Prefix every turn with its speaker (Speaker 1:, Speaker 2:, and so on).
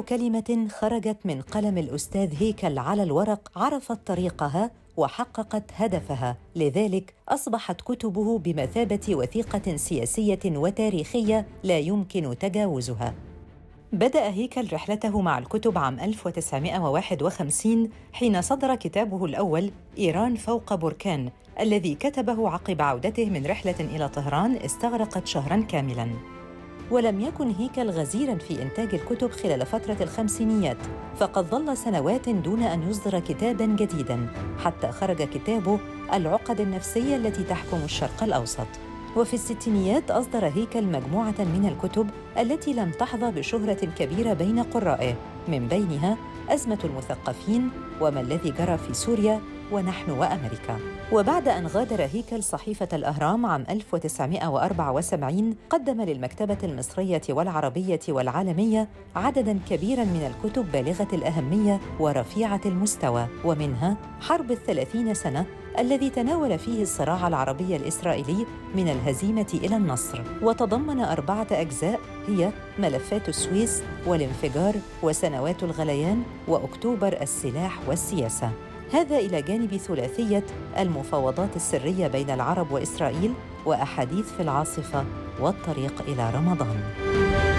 Speaker 1: كل كلمة خرجت من قلم الأستاذ هيكل على الورق عرفت طريقها وحققت هدفها، لذلك أصبحت كتبه بمثابة وثيقة سياسية وتاريخية لا يمكن تجاوزها. بدأ هيكل رحلته مع الكتب عام 1951 حين صدر كتابه الأول إيران فوق بركان، الذي كتبه عقب عودته من رحلة إلى طهران استغرقت شهراً كاملاً. ولم يكن هيكل غزيراً في إنتاج الكتب خلال فترة الخمسينيات، فقد ظل سنوات دون أن يصدر كتاباً جديداً، حتى خرج كتابه العقد النفسية التي تحكم الشرق الأوسط. وفي الستينيات أصدر هيكل مجموعة من الكتب التي لم تحظى بشهرة كبيرة بين قرائه، من بينها أزمة المثقفين، وما الذي جرى في سوريا، ونحن وأمريكا. وبعد أن غادر هيكل صحيفة الأهرام عام 1974 قدم للمكتبة المصرية والعربية والعالمية عدداً كبيراً من الكتب بالغة الأهمية ورفيعة المستوى، ومنها حرب ال30 سنة الذي تناول فيه الصراع العربي الإسرائيلي من الهزيمة إلى النصر، وتضمن 4 أجزاء هي ملفات السويس والانفجار وسنوات الغليان وأكتوبر السلاح والسياسة. هذا إلى جانب ثلاثية المفاوضات السرية بين العرب وإسرائيل وأحاديث في العاصفة والطريق إلى رمضان.